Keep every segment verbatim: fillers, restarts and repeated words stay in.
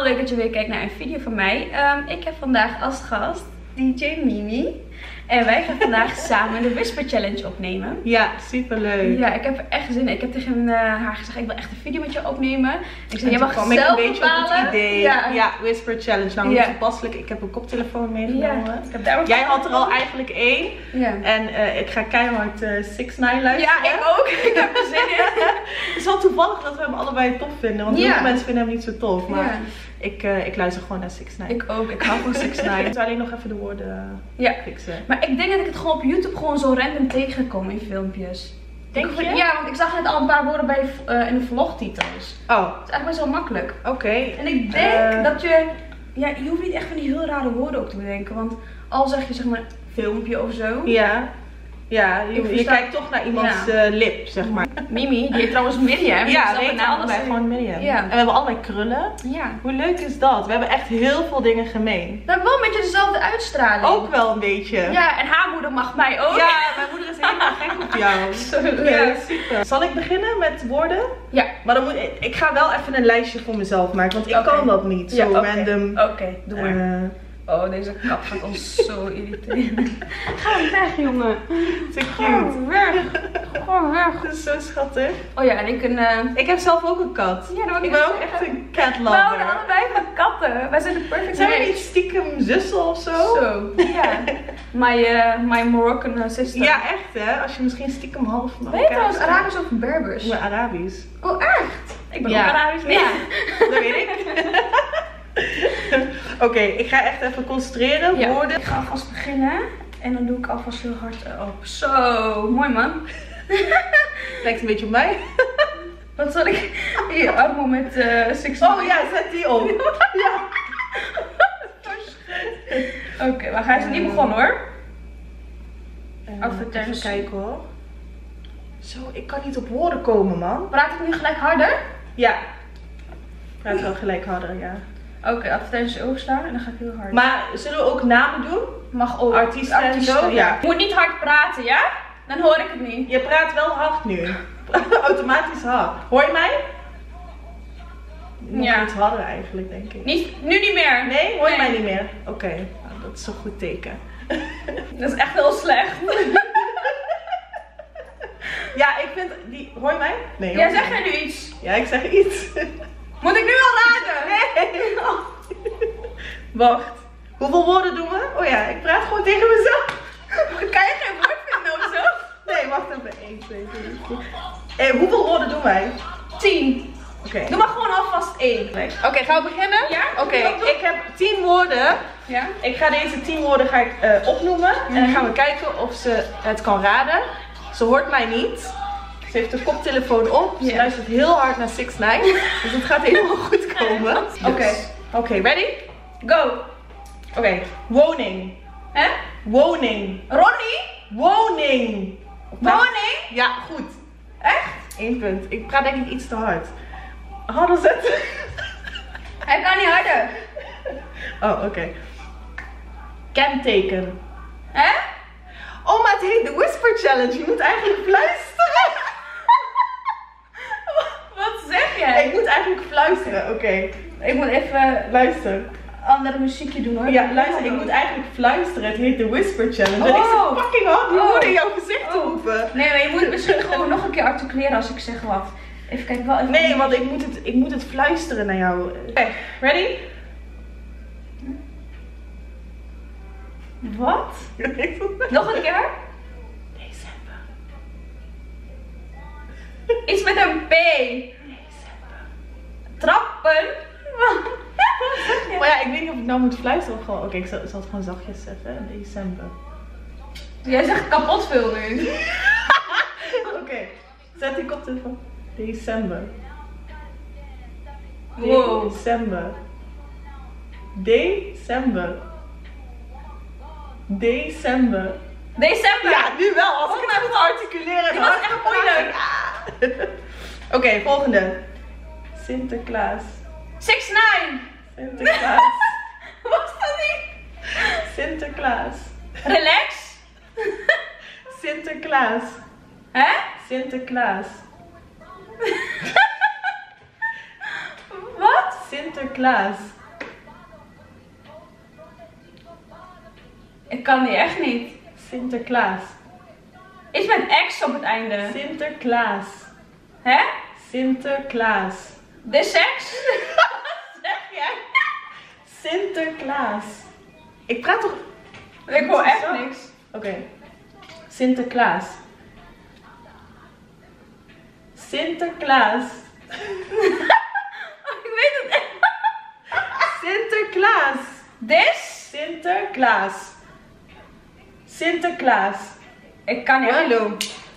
leuk dat je weer kijkt naar een video van mij. Um, ik heb vandaag als gast D J Mimi. En wij gaan vandaag samen de Whisper Challenge opnemen. Ja, superleuk. Ja, ik heb er echt zin in. Ik heb tegen uh, haar gezegd, ik wil echt een video met je opnemen. Ik zei, jij mag zelf zelf een beetje bepalen. op het idee. Ja, ja, Whisper Challenge. Nou, ja. toepasselijk. Ik heb een koptelefoon meegenomen. Ja, ik heb daar ook Jij had er al eigenlijk één. Ja. En uh, ik ga keihard uh, six nine luisteren. Ja, ik ook. Ik heb er zin in. Het is wel toevallig dat we hem allebei tof vinden. Want heel Ja. veel mensen vinden hem niet zo tof. Maar Ja. ik, uh, ik luister gewoon naar six nine. Ik ook. Ik hou van six nine. Ik moet alleen nog even de woorden Ja. fixen. Maar ik denk dat ik het gewoon op YouTube gewoon zo random tegenkom in filmpjes. Denk ik, je? Ja, want ik zag net al een paar woorden bij uh, in de vlogtitels. Oh, Het is eigenlijk best wel makkelijk. oké. Okay. En ik denk Uh, dat je... Ja, je hoeft niet echt van die heel rare woorden ook te bedenken. Want al zeg je zeg maar filmpje of zo. Ja. Ja, je, Ik je versta- kijkt toch naar iemands Ja. uh, lip, zeg maar. Mimi, die heet trouwens Miriam. Ja, Dus we dat heten naam allebei was- gewoon Miriam. Ja. En we hebben allebei krullen. Ja. Hoe leuk is dat? We hebben echt heel veel dingen gemeen. We hebben wel een beetje dezelfde uitstraling. Ook wel een beetje. Ja, en haar moeder mag mij ook. Ja, mijn moeder is helemaal gek op jou. Zo leuk. Ja, super. Zal ik beginnen met woorden? Ja. Maar dan moet ik, ik ga wel even een lijstje voor mezelf maken, want ik Oké. kan dat niet. Zo Ja, oké. random. Oké, okay, doe maar. Uh, Oh, deze kat gaat ons zo irriteren. Ga weg, jongen. te Ga cute. weg. Ga weg. Dat is zo schattig. Oh ja, en ik een... Uh... Ik heb zelf ook een kat. Ja, dat wil Ik ben ook echt een cat We houden lover. allebei van katten. Wij zijn de perfect Zijn we match. niet stiekem zussen of zo? Zo, ja. My, uh, my Moroccan uh, sister. Ja, echt hè. Als je misschien stiekem half Ben je trouwens Arabisch of Berbers? Ja, Arabisch. Oh, echt? Ik ben Ja. ook Arabisch. Nee. Ja, dat weet ik. Oké, okay, ik ga echt even concentreren. Ja. Woorden. Ik ga alvast beginnen. En dan doe ik alvast heel hard op. Zo, mooi man. Lijkt een beetje op mij. Wat zal ik... Hier, Armo met uh, six. Oh ja, zet die op. Ja. Oké, okay, maar hij is niet begonnen hoor. Uh, Advertentie. even kijken hoor. Zo, ik kan niet op woorden komen man. Praat ik nu gelijk harder? Ja. Praat wel gelijk harder, ja. Oké, okay, advertenties overslaan en dan ga ik heel hard. Maar zullen we ook namen doen? Mag ook. Artiesten en zo? Ja. Ja. Je moet niet hard praten, ja? Dan hoor ik het niet. Je praat wel hard nu. Automatisch hard. Hoor je mij? Nog Ja. iets harder eigenlijk, denk ik. Niet, nu niet meer. Nee, hoor je Nee. mij niet meer? Oké, okay. Nou, dat is een goed teken. Dat is echt heel slecht. Ja, ik vind die... Hoor je mij? Nee. Jij hoor je zegt mij? er nu iets. Ja, ik zeg iets. Moet ik nu al raden? Nee. Wacht. Hoeveel woorden doen we? Oh ja, ik praat gewoon tegen mezelf. Kan je geen woord vinden of zo? Nee, wacht even. één, twee, drie, vier. Eh, hoeveel woorden doen wij? Tien. Oké. Okay. Doe maar gewoon alvast één. Oké, Okay, gaan we beginnen? Ja, Oké, okay, doe dat doen. ik heb tien woorden. Ja? Ik ga deze tien woorden ga ik, uh, opnoemen. Mm-hmm. En dan gaan we kijken of ze het kan raden. Ze hoort mij niet. Ze heeft de koptelefoon op. Ze Ja. luistert heel hard naar six nine. Dus het gaat helemaal goed komen. Oké, Oké. okay. okay, ready? Go. Oké, okay. Woning. Hè? Woning. Ronnie? Woning. Woning? Ja, goed. Echt? Eén punt. Ik praat denk ik iets te hard. Harder zetten. Hij kan niet harder. Oh, oké. Okay. Kenteken. Hè? Oh, maar het heet de Whisper Challenge. Je moet eigenlijk fluisteren. Wat zeg jij? Ik moet eigenlijk fluisteren. Oké. Okay. Ik moet even Luister. andere muziekje doen hoor. Ja, luister. Ik moet eigenlijk fluisteren. Het heet de Whisper Challenge. Oh. En ik zit fucking hard die Oh. woorden in jouw gezicht te Oh. roepen. Nee, maar je moet het misschien gewoon nog een keer articuleren als ik zeg wat. Even kijken, wel even. Nee, want ik moet het, ik moet het fluisteren naar jou. Oké, okay. Ready? Wat? Nog een keer? December. Iets met een P. December. Trappen. Maar ja, ik weet niet of ik nou moet fluisteren of gewoon... Oké, okay, ik zal, zal het gewoon zachtjes zetten. December. Jij zegt kapot veel nu. Oké, okay. Zet die koptelefoon. December. Wow. December. December. December. December. Ja, nu wel. Als Oh ik mijn het goed articuleren. Die was echt moeilijk. Ja. Oké, okay, volgende. Sinterklaas. six nine. Sinterklaas. Was dat niet? Sinterklaas. Relax. Sinterklaas. Hè? Sinterklaas. Wat? Sinterklaas. Ik kan die echt niet. Sinterklaas. Iets met X op het einde. Sinterklaas. Hè? Sinterklaas. De seks? Wat zeg jij? Sinterklaas. Ik praat toch... Ik hoor echt Zo. niks. Oké. Okay. Sinterklaas. Sinterklaas. Oh, ik weet het echt. Sinterklaas. Dis? Sinterklaas. Sinterklaas. Ik kan niet. Hallo.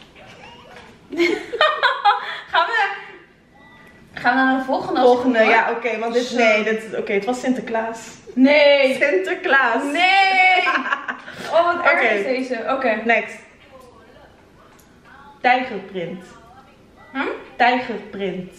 Gaan we... Gaan we naar de volgende? als Volgende, het goed ja, wordt? oké, want dit, nee, dit, oké, okay, het was Sinterklaas. Nee. Sinterklaas. Nee. Oh, wat erg Oké. is deze. Oké. Okay. Next. Tijgerprint. Hm? Tijgerprint.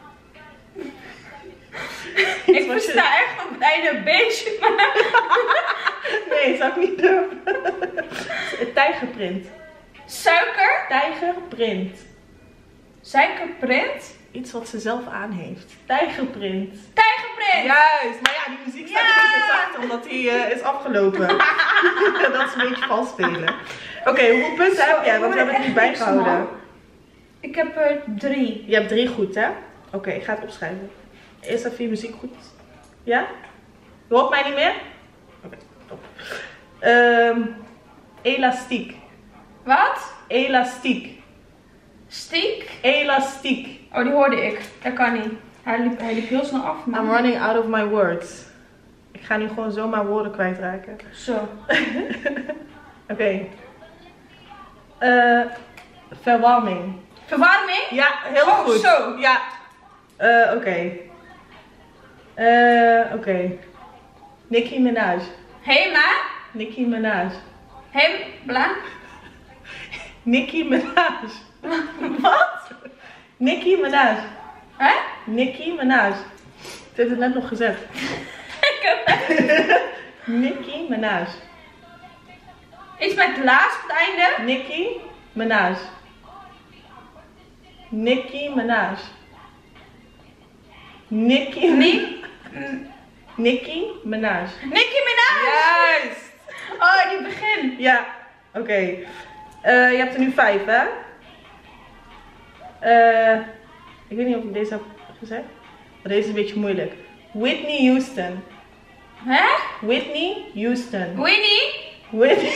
Ik versta echt op het einde een beetje, maar... Nee, zou ik niet durven. Tijgerprint. Suiker? Tijgerprint. Suikerprint? Iets wat ze zelf aan heeft. Tijgerprint. Tijgerprint! Juist, maar ja, die muziek staat Ja. een beetje zacht omdat die uh, is afgelopen. Dat is een beetje vals spelen. Oké, okay, hoeveel punten heb jij? Want we hebben het niet bijgehouden. Ik heb er drie. Je hebt drie goed, hè? Oké, okay, ik ga het opschrijven. Eerst even je muziek goed. Ja? Je hoort mij niet meer? Oké, okay, top. Um, elastiek. Wat? Elastiek. Stiek? Elastiek. Oh, die hoorde ik. Dat kan niet. Hij liep, hij liep heel snel af. Man. I'm running out of my words. Ik ga nu gewoon zomaar woorden kwijtraken. Zo. Oké. Okay. Uh, verwarming. Verwarming? Ja, heel oh, goed. Zo. Ja. Uh, Oké. Okay. Uh, Oké. Okay. Nicki Minaj. Hema? Nicki Minaj. Hem, bla? Nicki Minaj. Wat? Nicki Minaj. Hè? Nicki Minaj. Ze heeft het net nog gezegd. Ik heb Nicki Minaj. Iets met laas op het einde? Nicki Minaj. Nicki Minaj. Nicki Nee. Nicki Minaj. Nicki Minaj! Juist! Oh, die begin. Ja, oké. Okay. Uh, je hebt er nu vijf, hè? Uh, ik weet niet of ik deze heb gezegd. Maar deze is een beetje moeilijk. Whitney Houston. Hè? Whitney Houston. Winnie? Whitney.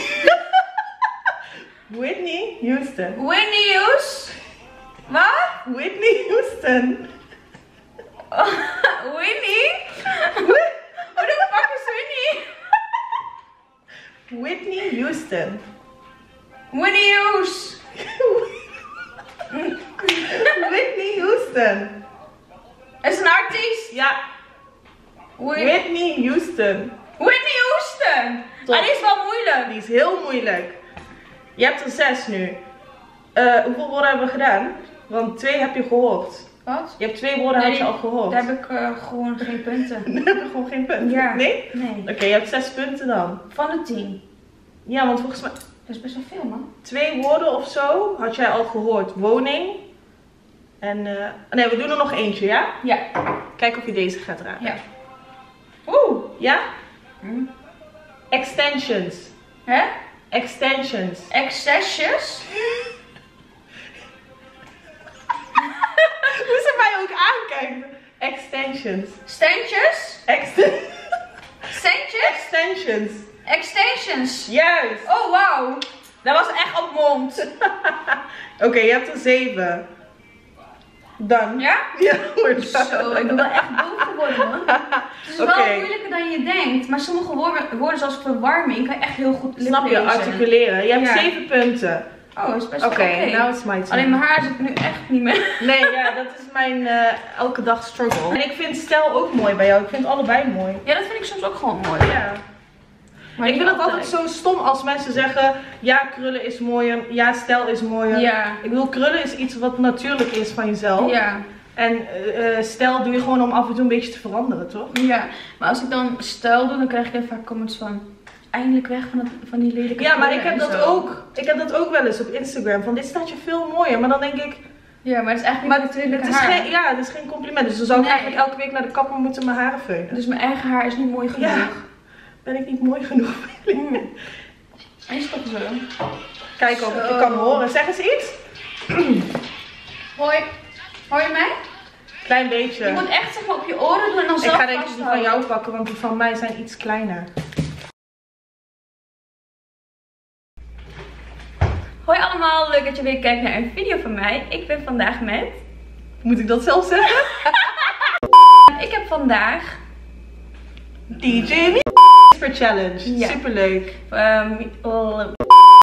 Whitney Houston. Winnie Hughes? Wat? Whitney Houston. Oh, Winnie? Hoe de fuck is Winnie? Whitney Houston. Winnie Hughes. Whitney Houston. Is een artiest? Ja. Whit Whitney Houston. Whitney Houston. Top. Ah, die is wel moeilijk. Die is heel moeilijk. Je hebt er zes nu. Uh, hoeveel woorden hebben we gedaan? Want twee heb je gehoord. Wat? Je hebt twee woorden Nee, had je al gehoord. Daar heb ik uh, gewoon geen punten. Dan heb je gewoon geen punten. Ja. Nee? Nee. Oké, okay, je hebt zes punten dan. Van de tien. Ja, want volgens mij... Dat is best wel veel, man. Twee woorden of zo had jij al gehoord. Woning. En... Uh... Nee, we doen er nog eentje, ja? Ja. Kijk of je deze gaat raken. Ja. Oeh. Ja? Hm. Extensions. Hè? Extensions. Excessies? Hoe ze mij ook aankijken. Extensions. Standjes? Exten Centjes? Extensions. Extensions. Juist. Oh, wauw. Dat was echt op mond. Oké, okay, je hebt er zeven. Dan. Ja? Ja, hoor. Zo, ik ben wel echt boos geworden, man. Het is Okay. wel moeilijker dan je denkt. Maar sommige woorden, woorden zoals verwarming kan je echt heel goed Snap je, liplezen. articuleren. Je hebt Ja. zeven punten. Oh, dat is best wel Oké, oké. okay, nou is mijn Alleen mijn haar zit nu echt niet meer. Nee, ja, dat is mijn uh, elke dag struggle. En ik vind stijl ook mooi bij jou. Ik vind het allebei mooi. Ja, dat vind ik soms ook gewoon mooi. Ja. Maar ik niet vind het altijd zo stom als mensen zeggen, ja, krullen is mooier, ja, stijl is mooier. Ja. Ik bedoel, krullen is iets wat natuurlijk is van jezelf. Ja. En uh, stijl doe je gewoon om af en toe een beetje te veranderen, toch? Ja, maar als ik dan stijl doe, dan krijg ik heel vaak comments van, eindelijk weg van, het, van die lelijke Ja, maar ik krullen heb en dat zo. ook. Ik heb dat ook wel eens op Instagram. Van dit staat je veel mooier. Maar dan denk ik. Ja, maar het is eigenlijk Maar niet natuurlijk het is haar. geen, ja, het is geen compliment. Dus dan zou ik Nee. eigenlijk elke week naar de kapper moeten mijn haren veunen. Dus mijn eigen haar is niet mooi genoeg. Ja. Ben ik niet mooi genoeg? Mm. Hij is toch zo. Kijk of ik je Zo. kan horen. Zeg eens iets. Hoi. Hoor je mij? Klein beetje. Je moet echt zeg maar op je oren doen en dan Ik zelf ga denk ik die van vasthouden. jou pakken, want die van mij zijn iets kleiner. Hoi allemaal, leuk dat je weer kijkt naar een video van mij. Ik ben vandaag met... Moet ik dat zelf zeggen? Ik heb vandaag... D J Whisper Challenge. Ja. Superleuk. Um,